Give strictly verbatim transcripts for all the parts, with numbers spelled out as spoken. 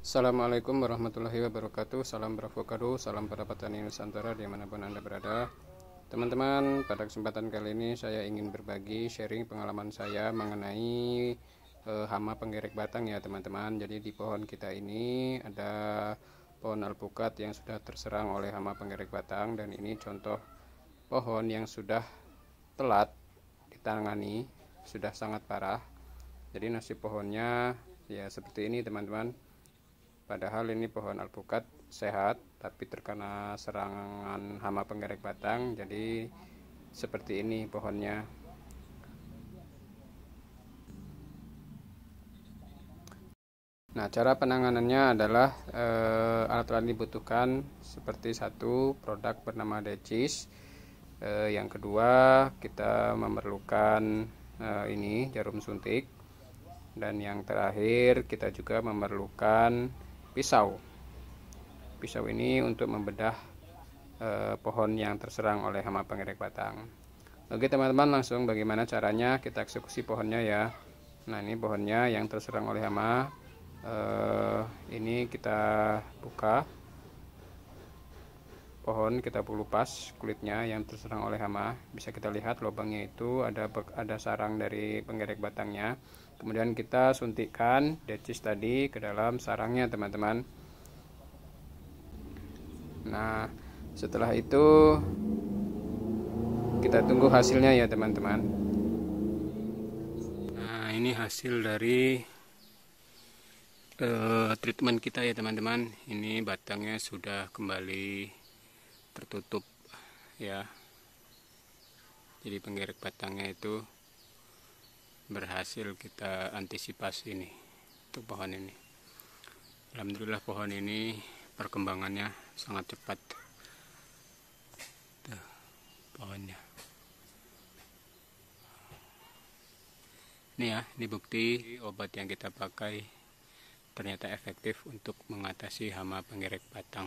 Assalamualaikum warahmatullahi wabarakatuh. Salam beravokado, salam para petani Nusantara dimanapun Anda berada. Teman-teman, pada kesempatan kali ini saya ingin berbagi sharing pengalaman saya mengenai eh, hama penggerek batang ya teman-teman. Jadi di pohon kita ini ada pohon alpukat yang sudah terserang oleh hama penggerek batang, dan ini contoh pohon yang sudah telat ditangani, sudah sangat parah. Jadi nasib pohonnya ya seperti ini teman-teman. Padahal ini pohon alpukat sehat, tapi terkena serangan hama penggerek batang, jadi seperti ini pohonnya. Nah, cara penanganannya adalah eh, alat-alat yang dibutuhkan seperti satu produk bernama Decis. Eh, yang kedua, kita memerlukan eh, ini jarum suntik, dan yang terakhir kita juga memerlukan pisau. Pisau ini untuk membedah eh, pohon yang terserang oleh hama penggerek batang. Oke teman-teman, langsung bagaimana caranya kita eksekusi pohonnya ya. Nah, ini pohonnya yang terserang oleh hama. Eh, ini kita buka pohon, kita lupas kulitnya yang terserang oleh hama. Bisa kita lihat lubangnya itu ada ada sarang dari penggerek batangnya. Kemudian kita suntikkan decis tadi ke dalam sarangnya teman-teman. Nah, setelah itu kita tunggu hasilnya ya teman-teman. Nah, ini hasil dari uh, treatment kita ya teman-teman. Ini batangnya sudah kembali tertutup ya. Jadi penggerek batangnya itu berhasil kita antisipasi ini untuk pohon ini. Alhamdulillah pohon ini perkembangannya sangat cepat. Tuh, pohonnya ini ya, ini bukti obat yang kita pakai ternyata efektif untuk mengatasi hama penggerek batang.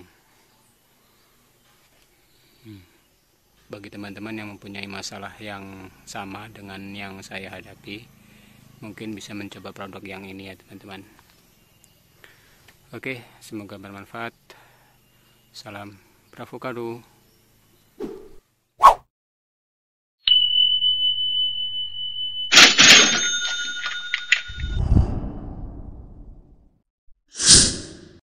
hmm. Bagi teman-teman yang mempunyai masalah yang sama dengan yang saya hadapi, mungkin bisa mencoba produk yang ini ya teman-teman. Oke, semoga bermanfaat. Salam beravokado.